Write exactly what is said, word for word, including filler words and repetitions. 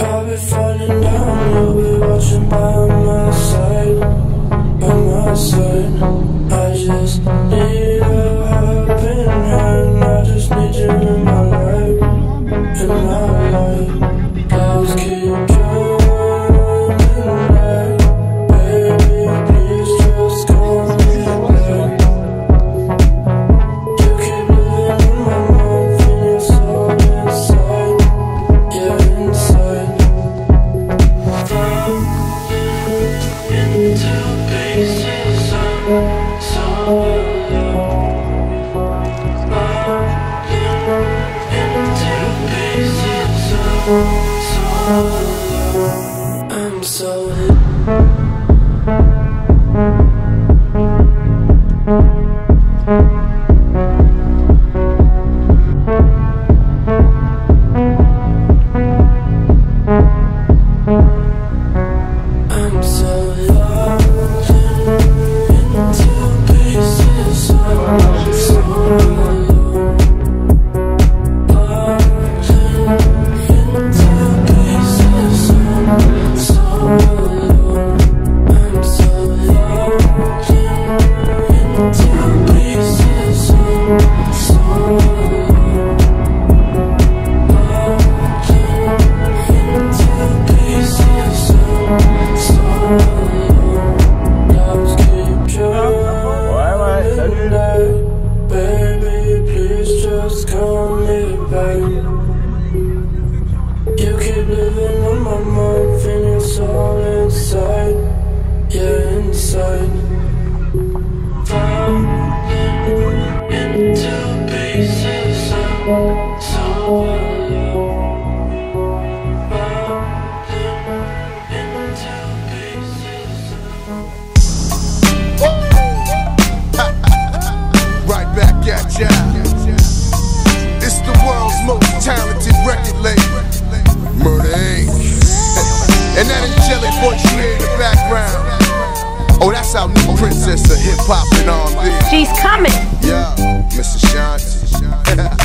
I'll be falling down, you'll be watching by my side, by my side. I just need a helping hand, I just need you in my life, in my life. Clouds keep coming back, baby, please just call me back. You keep living in my mind, feeling so inside, yeah, inside. Into pieces, I'm so alone. Into pieces, I'm so alone. I'm so I'm so you keep living on my mind, feeling so inside, yeah, inside. Falling into pieces, I'm so alone. Falling into pieces. Right back at ya. It's the world's most talented record label, Murder Incorporated. And that angelic voice you hear in the background, oh, that's our new princess of hip hop and R and B. She's coming. Yeah, Miss Ashanti.